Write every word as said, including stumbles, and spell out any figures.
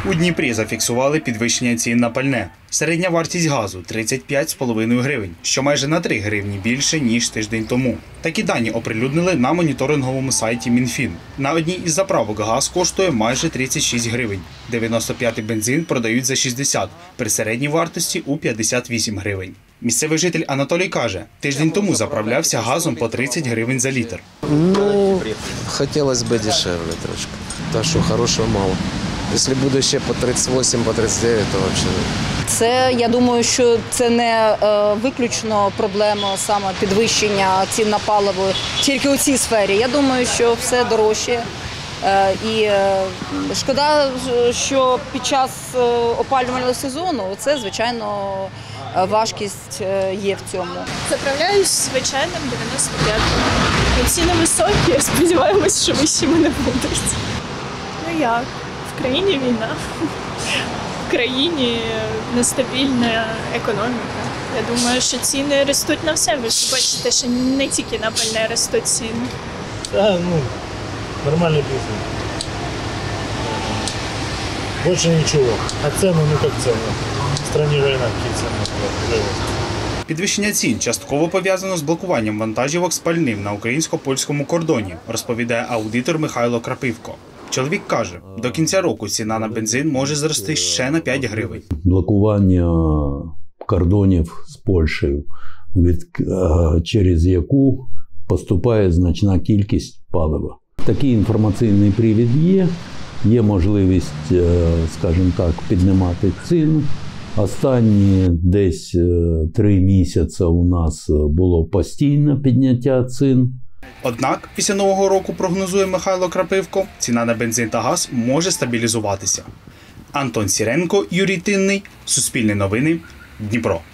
У Дніпрі зафіксували підвищення цін на пальне. Середня вартість газу – тридцять п'ять з половиною гривень, що майже на три гривні більше, ніж тиждень тому. Такі дані оприлюднили на моніторинговому сайті Мінфін. На одній із заправок газ коштує майже тридцять шість гривень. дев'яносто п'ятий бензин продають за шістдесят, при середній вартості у п'ятдесят вісім гривень. Місцевий житель Анатолій каже, тиждень тому заправлявся газом по тридцять гривень за літр. Ну, хотілося б дешевле трошки, та що хорошого мало. Якщо буде ще по тридцять вісім, по тридцять дев'ять, то взагалі. Це, я думаю, що це не виключно проблема саме підвищення цін на паливо тільки у цій сфері. Я думаю, що все дорожче. І шкода, що під час опалювального сезону це, звичайно, важкість є в цьому. Заправляюсь звичайним дев'яносто п'ятим. Ціни високі, сподіваємось, що вищими не будуть. Ну як? В країні війна, в країні нестабільна економіка. Я думаю, що ціни ростуть на все. Ви ж бачите, що не тільки на пальне ростуть ціни. Так, ну, нормальный бизнес. Больше ничего. А цены, ну как цены? В стране война, какие цены? Підвищення цін частково пов'язано з блокуванням вантажівок з пальним на українсько-польському кордоні, розповідає аудитор Михайло Крапивко. Чоловік каже, до кінця року ціна на бензин може зрости ще на п'ять гривень. Блокування кордонів з Польщею, від, через яку поступає значна кількість палива. Такий інформаційний привід є, є можливість, скажімо так, піднімати ціну. Останні десь три місяці у нас було постійне підняття цін. Однак, після Нового року, прогнозує Михайло Крапивко, ціна на бензин та газ може стабілізуватися. Антон Сіренко, Юрій Тинний, Суспільне новини, Дніпро.